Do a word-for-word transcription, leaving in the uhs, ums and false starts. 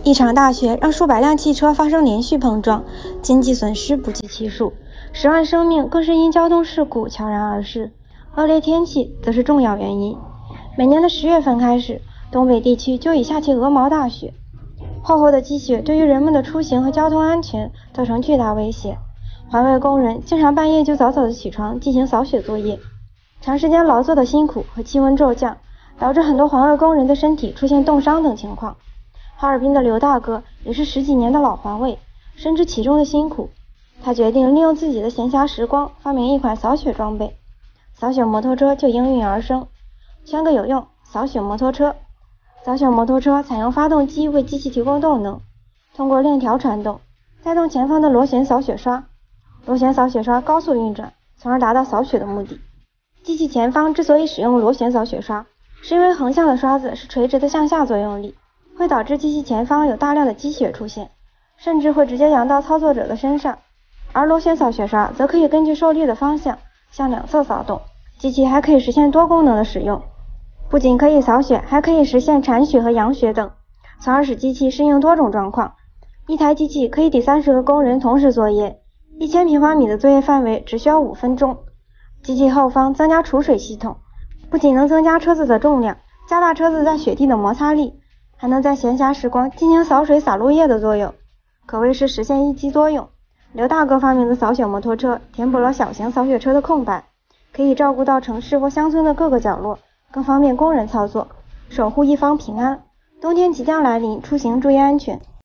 一场大雪让数百辆汽车发生连续碰撞，经济损失不计其数，十万生命更是因交通事故悄然而逝。恶劣天气则是重要原因。每年的十月份开始，东北地区就已下起鹅毛大雪，厚厚的积雪对于人们的出行和交通安全造成巨大威胁。环卫工人经常半夜就早早的起床进行扫雪作业，长时间劳作的辛苦和气温骤降，导致很多环卫工人的身体出现冻伤等情况。哈尔滨的刘大哥也是十几年的老环卫，深知其中的辛苦。他决定利用自己的闲暇时光，发明一款扫雪装备，扫雪摩托车就应运而生。圈个有用，扫雪摩托车。扫雪摩托车采用发动机为机器提供动能，通过链条传动，带动前方的螺旋扫雪刷。螺旋扫雪刷高速运转，从而达到扫雪的目的。机器前方之所以使用螺旋扫雪刷，是因为横向的刷子是垂直的向下作用力，会导致机器前方有大量的积雪出现，甚至会直接扬到操作者的身上。而螺旋扫雪刷则可以根据受力的方向向两侧扫动，机器还可以实现多功能的使用，不仅可以扫雪，还可以实现铲雪和扬雪等，从而使机器适应多种状况。一台机器可以抵三十个工人同时作业，一千平方米的作业范围只需要五分钟。机器后方增加储水系统，不仅能增加车子的重量，加大车子在雪地的摩擦力，还能在闲暇时光进行扫水洒落叶的作用，可谓是实现一机多用。刘大哥发明的扫雪摩托车填补了小型扫雪车的空白，可以照顾到城市或乡村的各个角落，更方便工人操作，守护一方平安。冬天即将来临，出行注意安全。